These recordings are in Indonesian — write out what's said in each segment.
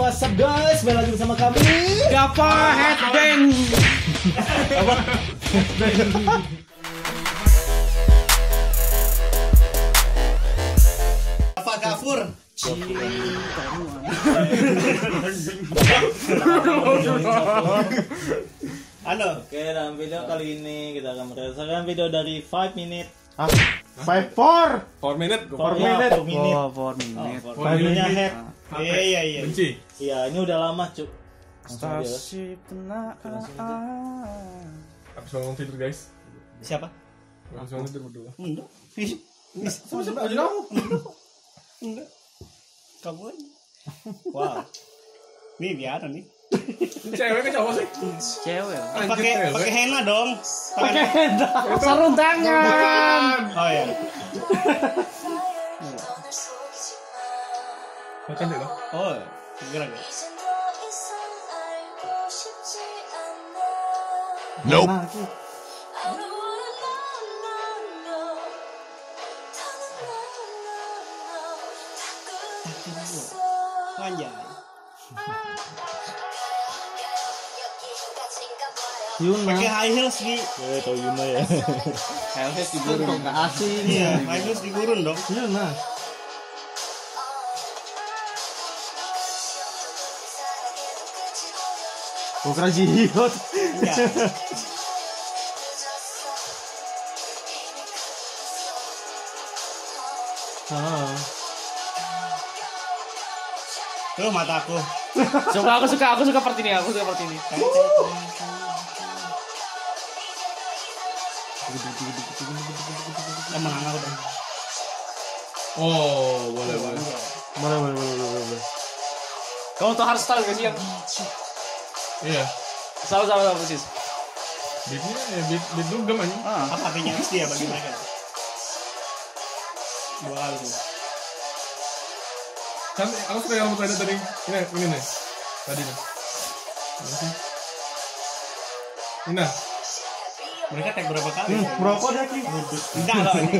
what's up guys? Kembali lagi bersama kami Java Headbang. Apa? Apa Gafur? Halo. Oke, dalam video kali ini kita akan merasakan video dari 5 minute. 4 minute. 4 minute. 4 minute. Oh, 4 minute. 4 minute head. Iya. Benci. Iya, ini udah lama, Cuk. Stasi penaan. Habis bangun tidur guys. Siapa? Habis bangun tidur berdua. Enggak. Sama siapa aja kamu? Enggak. Kamu aja. Wow. Nih biar nih. Cewek ke cowok sih? Cewek. Pakai henna dong. Pakai henna. Sarung tangan. Oh ya. Cantik loh. Oh, gerak. Nope. Panjang. Yuna. Pakai high heels di. Tau Yuna ya. Heels digurun ke asing. Iya, high heels digurun dong. Yuna. Bukan jihad. Iya. Tuh mataku. Coba aku suka part ini. Emang aku dong. Oh, boleh. Boleh. Kamu tuh harus tahu gak sih yang Iya. sama persis. Beatnya ya beat dugem aja. Apa artinya SD ya bagi mereka? Dua kali tuh. Kan aku suka yang rambut tadi. Ini nih. Tadi nih. Ini. Mereka tag berapa kali? Merokok dia ki. Enggak loh ini.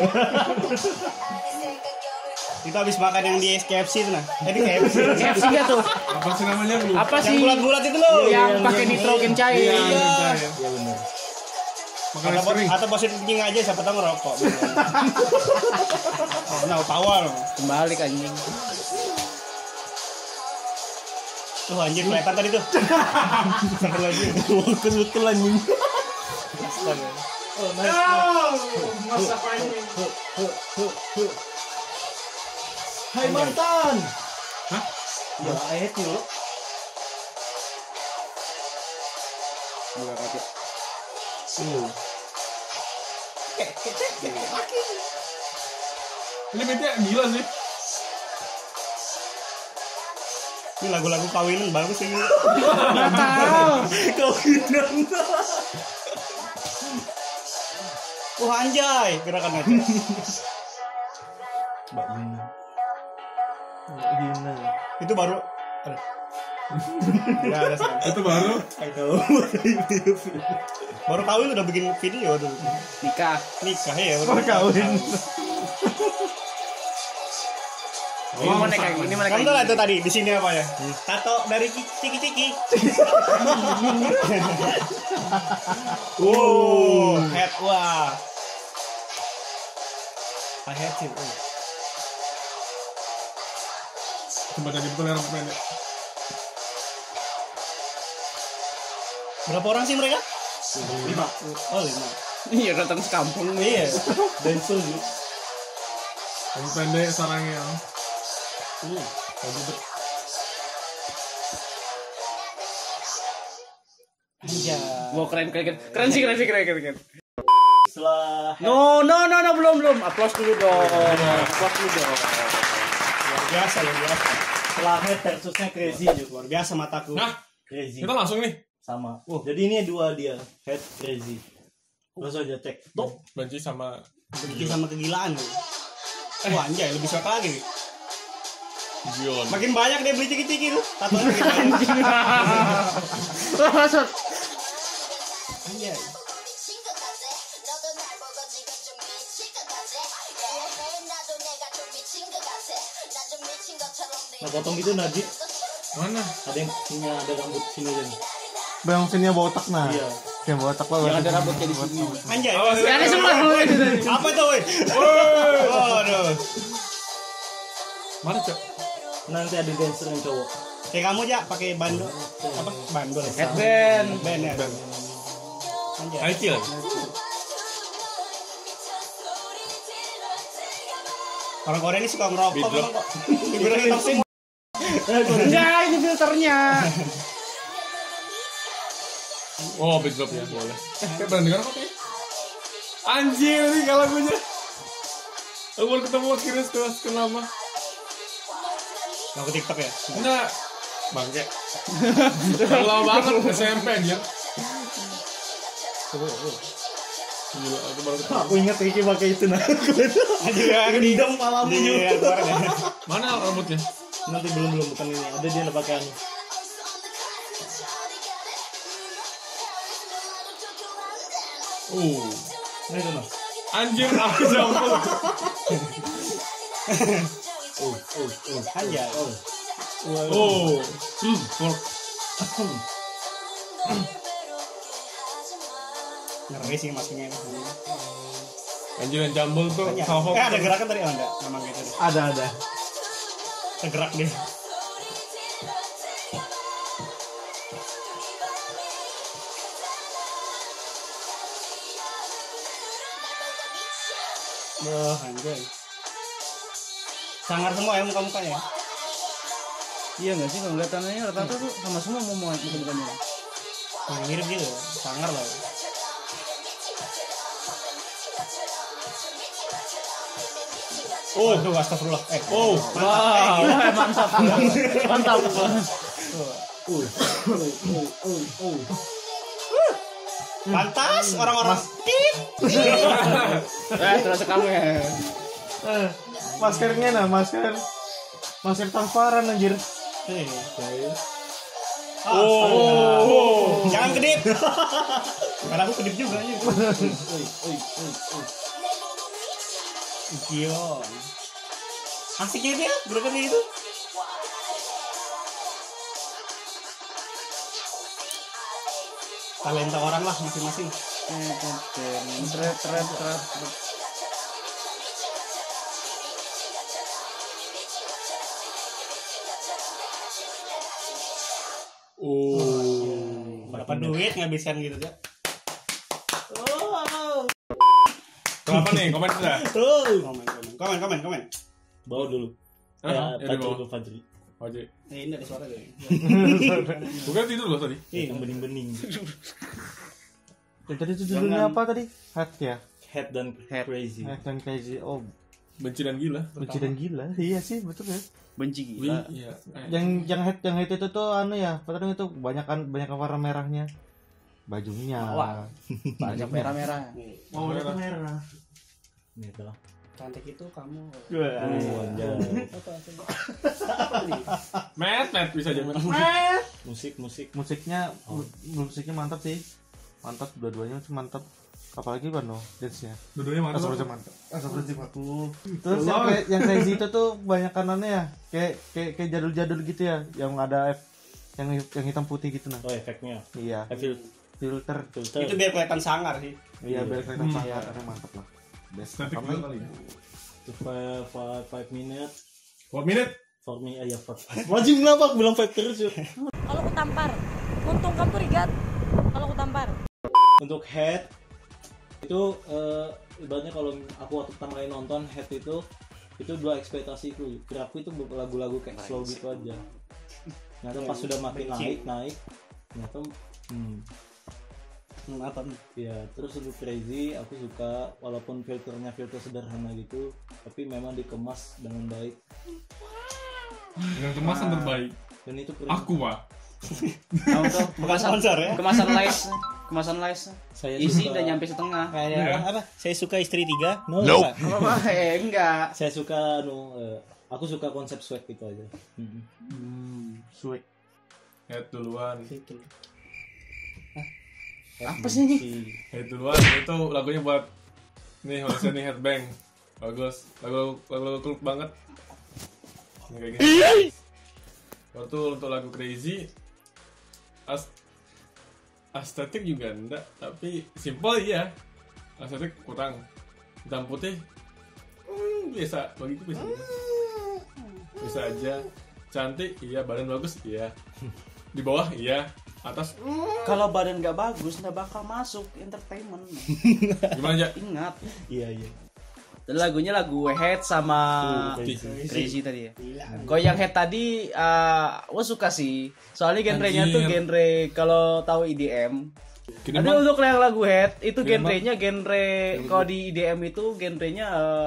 Itu habis makan yang di KFC itu nah. Di KFC. KFC gak tuh? Apa sih namanya lu? Apa Yang sih? bulat-bulat itu loh. Yang pakai nitrogen cair. Iya. Iya benar. Makan es kering. Atau positif tinggi aja siapa tahu ngerokok. Oh, nah power. Kembali ke anjing. Tuh anjir kelihatan tadi tuh. Sampai lagi. Betul anjing. Astaga. Oh, nice. Masa apa ini? Hai mantan. Hah? Ya, ayat lu. Dua kaki. Ini beatnya gila sih. Ini lagu-lagu kawinan bagus ini. Tahu. Kawinan. Anjay, gerakan aja. Mbak Yuna. Itu baru. Enggak ada sama. Itu baru. Baru kawin udah bikin video dulu. Nikah. Nikah ya Baru kawin. Ini mana kayak gini mana Kamu kayak tahu gini. itu tadi di sini apa ya? Tato dari ciki-ciki. Head wah. Head sih. Coba jadi betul yang rambut pendek. Berapa orang sih mereka? 5. Oh 5. Iya datang sekampung. Iya. Densul gitu. Rambut pendek sarangnya. Anjay. Wah keren sih. Setelah No, belum. Applause dulu dong. Luar biasa. setelah head versusnya crazy juga. Luar biasa mataku. Nah, Crazy. kita langsung nih. Sama. Jadi ini dua dia, head crazy. Langsung aja cek. Top. Benci sama Bikin sama kegilaan. Wah anjay, lebih suka lagi. Gion. Makin banyak dia beli ciki-ciki tuh. Tatonya makin banyak. Anjay. Nah potong gitu Najib. Mana? Ada yang punya ada rambut sini aja nih. Bang sini botak nah. Iya. Yang botak lah. Yang ada rambutnya di sini. Anjay. Ada semua. Apa tuh, woi? Waduh. Mana, Cok? Nanti ada dancer yang cowok. Kayak kamu aja pakai bandol. Apa? Bandol. Headband. Band ya. Anjay. Aiki lah. Orang Korea ini suka ngerokok Bidro. memang kok. Bibirnya hitam semua. Enggak, ini filternya. Oh, big drop ya, boleh. Kayak pernah dengar kok kayak. Anjir nih kalau lagunya. Aku baru ketemu akhirnya setelah sekian lama. Lagu TikTok ya. Enggak. Bangke. Lama banget SMP anjir. Gila, aku baru ketemu. Aku ingat Ricky pakai itu nah. Anjir ya, Gendam malamnya Iya, juga. keluar ya. Mana rambutnya? Nanti belum bukan ini. Ada dia yang pakai anu. Nah itu nah. Anjir, aku jambul. Anjay. Oh. Fork. Ngeri sih masuknya. Anjir yang jambul tuh Anjay. salvo. Ada gerakan tadi oh, enggak? Memang gitu deh. Ada. Tergerak deh. Anjay. Sangar semua ya muka-mukanya. Iya nggak sih kalau kelihatannya rata-rata tuh sama semua mau muka-mukanya. Mirip gitu. Sangar lah. Oh, aduh, astagfirullah. Oh. Wah, mantap. Mantap. Pantas orang-orang Terus kamu ya. Maskernya nah, masker transparan anjir. Oh. Jangan kedip. Karena aku kedip juga ya. Gila. Asiknya dia gerakannya itu. Talenta orang lah masing-masing. Tret. Berapa duit ngabisin gitu ya? Kenapa nih? Komen sudah. Komen. Bawa dulu. Hah? Ya, di Fajri bawah. ke Fajri. Oke. Ini ada suara deh. Bukan tidur loh tadi. Iya. Yang bening-bening. Tadi itu judulnya apa tadi? Head ya. Head dan crazy. Head and crazy. Oh, Benci dan gila. benci dan gila. Iya sih, betul ya. Benci gila. Iya. Yang head itu tuh anu ya, padahal itu banyak warna merahnya. Bajunya. Wah. Banyak merah-merah. Oh, itu merah. Ini adalah. Cantik itu kamu. Anjay. Met bisa aja. Musik. Musiknya mantap sih. Mantap dua-duanya sih mantap. Apalagi Bano dance-nya. Dua-duanya mantap. Astagfirullahaladzim aku. Terus yang crazy itu tuh banyak kanannya ya. Kayak jadul-jadul gitu ya, yang ada yang hitam putih gitu nah. Oh efeknya. Iya. Filter. Itu biar kelihatan sangar sih. Iya, biar kelihatan sangar, mantap lah. Best. Static Apa juga kali. Itu 5 minutes. 4 minute. For me ayah 4. Wajib kenapa bilang 5 terus yuk. Kalau ku tampar, untung kamu rigat. Kalau ku tampar. Untuk head itu ibaratnya kalau aku waktu pertama kali nonton head itu dua ekspektasiku. Kiraku itu lagu-lagu kayak slow gitu aja. Ternyata pas sudah makin naik ternyata Apa nih? ya terus untuk crazy aku suka walaupun filternya filter sederhana gitu tapi memang dikemas dengan baik Dengan kemasan terbaik. dan itu Aku, Pak. Tahu tuh Bukan sponsor ya? kemasan lice. saya Isi suka udah nyampe setengah. Kayak apa? Saya suka istri 3. no. Enggak. Saya suka aku suka konsep swag itu aja. Swag. Head duluan. Apa sih ini? Head duluan itu lagunya buat nih harusnya nih headbang. Bagus. Lagu klub banget. Ini kayak gini. Waktu untuk lagu Crazy estetik juga enggak, tapi simple iya. Estetik kurang. Hitam putih biasa, bagiku biasa. Bisa aja. Cantik iya, badan bagus iya. Di bawah iya, atas Kalau badan nggak bagus nggak bakal masuk entertainment. gimana aja? Ingat. Iya. Dan lagunya lagu Head sama Crazy tadi ya. Kalau yang Head tadi gue suka sih. Soalnya genrenya tuh Anjir. genre kalau tahu EDM. Gini Ada Bang. untuk yang lagu Head itu Gini, genrenya genre kalau di EDM itu genrenya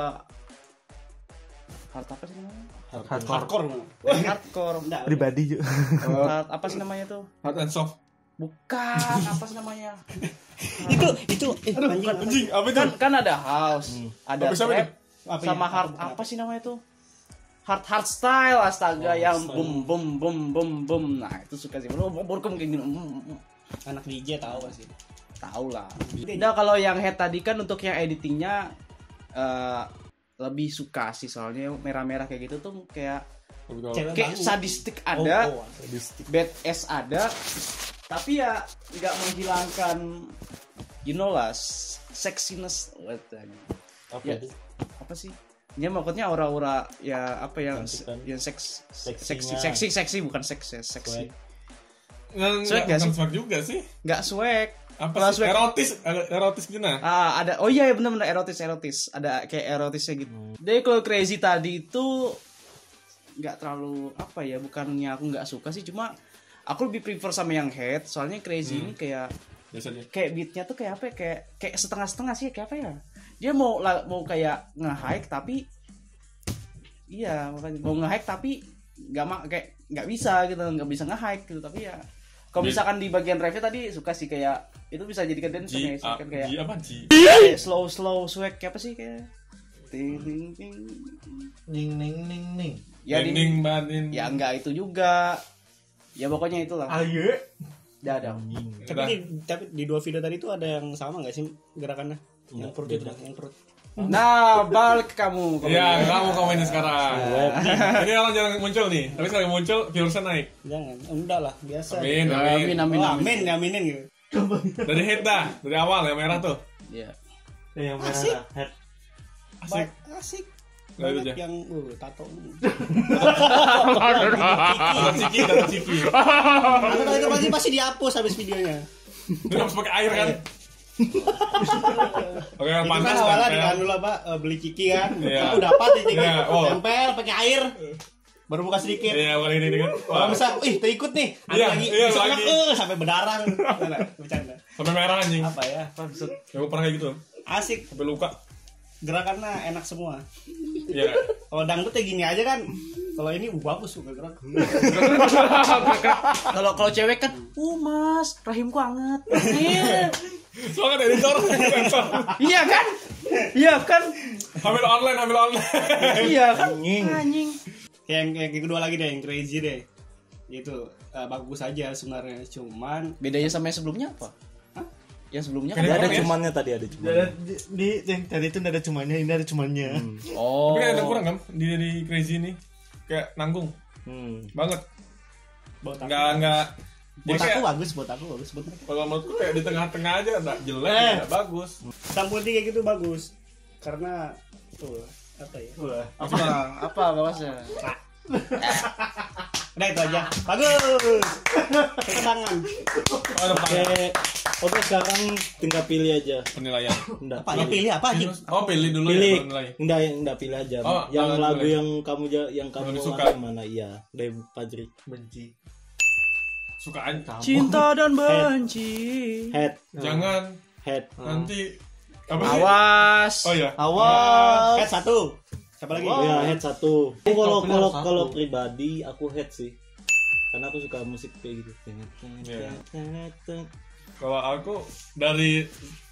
hard apa sih namanya? Hardcore. Hardcore. Pribadi juga. Hard apa sih namanya tuh? Hard and soft. Bukan, apa sih namanya? Itu Anjing, apa itu? Kan ada house, ada Apa sama trap, Apa sama ya? hard apa sih namanya tuh? Hard style astaga yang boom boom boom boom boom. Nah, itu suka sih. Baru kayak gini. Anak DJ tahu gak sih? Tahu lah. Nah, kalau yang Head tadi kan untuk yang editingnya lebih suka sih soalnya merah-merah kayak gitu tuh kayak Cewek sadistik ada, sadistik. badass ada, tapi ya nggak menghilangkan you know lah sexiness ya, apa sih? Ini maksudnya aura-aura ya apa yang seksi bukan seks ya, seksi. Swag gak sih? Swag juga sih. Nggak swag. Apa Kalau sih? swag- Erotis gitu nah. Ada oh iya benar-benar erotis ada kayak erotisnya gitu. Jadi kalau Crazy tadi itu nggak terlalu apa ya, bukannya aku nggak suka sih, cuma aku lebih prefer sama yang Head soalnya Crazy ini kayak Biasanya. kayak beatnya tuh kayak apa ya, kayak setengah-setengah sih, kayak apa ya, dia mau kayak nge-hike tapi iya makanya mau nge-hike tapi kayak nggak bisa gitu, nggak bisa nge-hike gitu. Tapi ya kalau misalkan di bagian review tadi suka sih kayak itu bisa jadi dancer ya, kan kayak apa G? kayak slow swag kayak apa sih kayak ting ting ting Ning ning ning ning. ya di Dinding batin. ya enggak itu juga ya pokoknya itulah Ayo. ada Tapi di dua video tadi tuh ada yang sama nggak sih gerakannya? Yang perut itu, yang perut. nah balik ke kamu Iya, kamu komenin sekarang. Ini orang jarang muncul nih, tapi sekali muncul viewersnya naik. Jangan, enggak lah, biasa. Amin, amin amin. Oh, amin, aminin gitu. Dari head dah, dari awal yang merah tuh. ya Yang merah. Asik. Head. Asik. Asik. Nah, itu Banyak aja. yang tato. Data ciki. Tato itu pasti dihapus habis videonya. Itu harus pakai air kan? Oke, Itu pantas kan awalnya tempel. kan dulu apa beli ciki kan. Iya. Aku dapat ciki. Iya, oh. Tempel pakai air. Baru buka sedikit. Iya, bukan ini kan. Kalau misal, terikut nih. Ambil Iya, lagi. iya, Besok lagi. sampai berdarah. Nah, bercanda. Sampai merah anjing. Apa ya? Aku pernah kayak gitu. Asik. Sampai luka. Gerakannya enak semua. Iya. Kalau dangdut ya gini aja kan. Kalau ini bagus suka gerak. kalau cewek kan mas rahimku anget. Iya. Soalnya editor sensor. Iya kan Hamil online. iya kan anjing Yang kedua lagi deh, yang Crazy deh. Itu bagus aja sebenarnya, cuman bedanya sama yang sebelumnya apa? Yang sebelumnya Kan ada ada cuma Cumannya tadi ada Di yang tadi itu nggak ada cumannya, ini ada cumannya. oh Tapi kan ada kurang kan di Crazy ini. Kayak nanggung banget. buat aku, Enggak. Jadi buat aku kayak bagus, buat aku bagus bener. kalau menurutku kayak di tengah-tengah aja enggak jelek, enggak bagus. Hitam putih kayak gitu bagus. Karena tuh apa ya? apa bahasanya? Udah itu aja. Bagus. Tepuk tangan. Ada Oke, sekarang tinggal pilih aja. penilaian. Enggak. Apa ya pilih apa aja? Oh, pilih dulu Pilih. ya penilai. Enggak pilih aja. Oh, yang jangan lagu boleh. yang kamu Lebih suka. yang mana? Iya, dari Padri. Benci. Sukaan. Cinta dan benci. Head. Jangan Head. nanti apa sih? Awas. Oh iya. Awas. Head satu. Siapa lagi? Ya, head satu. Kalau Populer satu. kalau pribadi aku head sih. Karena aku suka musik kayak gitu. Iya. Kalau aku dari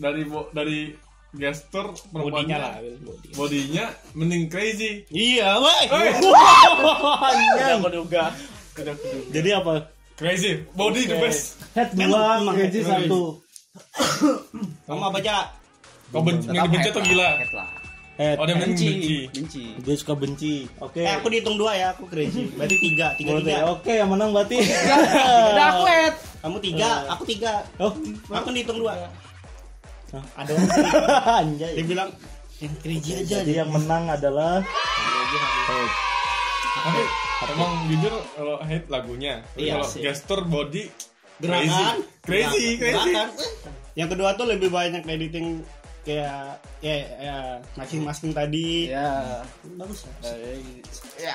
gestur Bodinya lah. perempuannya, bodinya mending Crazy. Iya, woi. Aku juga. Jadi apa? Crazy, body the best. Head Memang, dua, Crazy memang. satu. Kamu apa aja? Kau yang dibenci atau gila? Head lah. Head. Oh, dia benci. Benci. Dia suka benci. Oke. Aku dihitung 2 ya, aku crazy. Berarti 3, 3, Boleh. 3. Oke, yang menang berarti. Udah aku head. Kamu 3, aku 3. Oh, Aku dihitung 2. Ada anjay. dia bilang yang crazy aja. Jadi yang menang adalah Head. Tapi emang jujur kalau hate lagunya, Iya kalau sih. gestur body Gerakan, crazy. gerakan. Yang kedua tuh lebih banyak editing kayak ya masking-masking tadi. Ya. Bagus ya. Ya.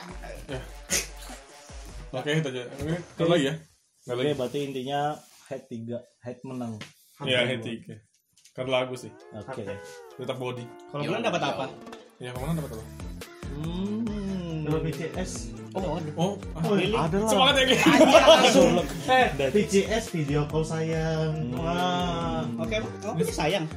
Oke, itu aja. Oke, terus lagi ya? Nggak lagi. Oke, berarti intinya Head 3. Head menang. Iya, hate 3. Karena lagu sih. Oke. Tetap body. Kalau menang dapat apa? Ya, kemana dapat apa? Kalau BCS. Oh, Oh, Ada lah. semangat ya, Ki. Langsung. BCS video call sayang. Wah. oke, kamu punya sayang.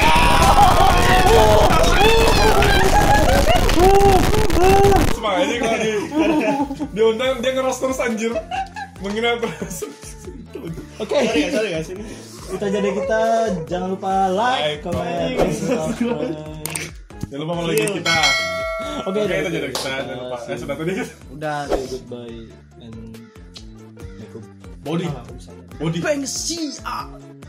Semangat aja kalau diundang dia ngeros terus anjir. Menghina terus. Oke. Sorry guys ini. Itu jadi kita jangan lupa like, Like, comment, comment, subscribe. Jangan lupa follow IG kita. Oke, Oke, itu aja dari kita. Jangan lupa. Sudah tadi. Udah. Say goodbye and make up. Body. Body. Bang si.